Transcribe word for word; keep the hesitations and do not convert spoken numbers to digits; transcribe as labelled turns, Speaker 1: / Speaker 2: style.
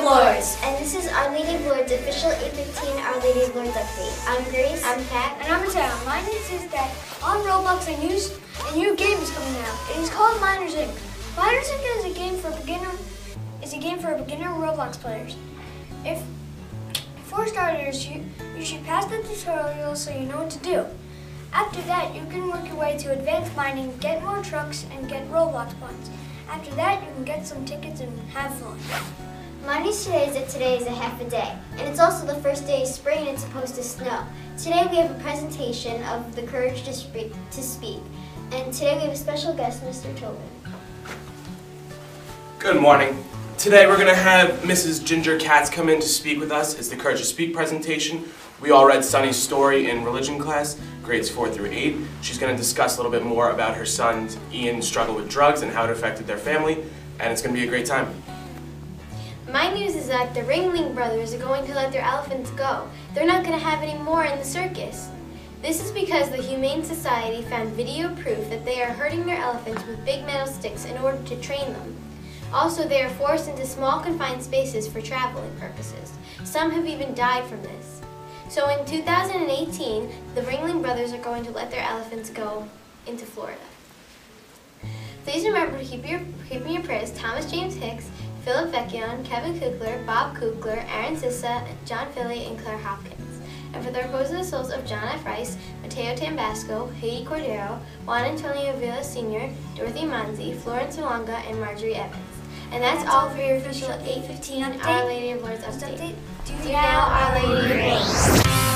Speaker 1: of Lourdes.
Speaker 2: And this is Our Lady of Lourdes official eight fifteen Our Lady of Lourdes update. I'm Grace.
Speaker 3: I'm Kat. And I'm Mateo. My news is that on Roblox a new, a new game is coming out. It is called Miners Incorporated. Miners Incorporated is a game for beginner is a game for beginner Roblox players. If for starters, you, you should pass the tutorial so you know what to do. After that, you can work your way to advanced mining, get more trucks, and get Roblox points. After that, you can get some tickets and have fun.
Speaker 2: My news today is that today is a half a day, and it's also the first day of spring and it's supposed to snow. Today we have a presentation of the Courage to Speak, to speak. And today we have a special guest, Mister Tobin.
Speaker 4: Good morning. Today we're going to have Missus Ginger Katz come in to speak with us. It's the Courage to Speak presentation. We all read Sunny's story in religion class, grades four through eight. She's going to discuss a little bit more about her son Ian's struggle with drugs and how it affected their family, and it's going to be a great time.
Speaker 5: My news is that the Ringling Brothers are going to let their elephants go. They're not going to have any more in the circus. This is because the Humane Society found video proof that they are hurting their elephants with big metal sticks in order to train them. Also, they are forced into small confined spaces for traveling purposes. Some have even died from this. So in two thousand eighteen, the Ringling Brothers are going to let their elephants go into Florida. Please remember to keep, your, keep in your prayers Thomas James Hicks, Philip Vecchione, Kevin Kukler, Bob Kukler, Aaron Sissa, John Philly, and Claire Hopkins. And for the repose of the souls of John F. Rice, Mateo Tambasco, Haiti Cordero, Juan Antonio Villa Senior, Dorothy Manzi, Florence Alonga, and Marjorie Evans. And that's, that's all for your official eight fifteen Our Lady of Lourdes update.
Speaker 3: update.
Speaker 5: Do now, Our Lady of Lourdes.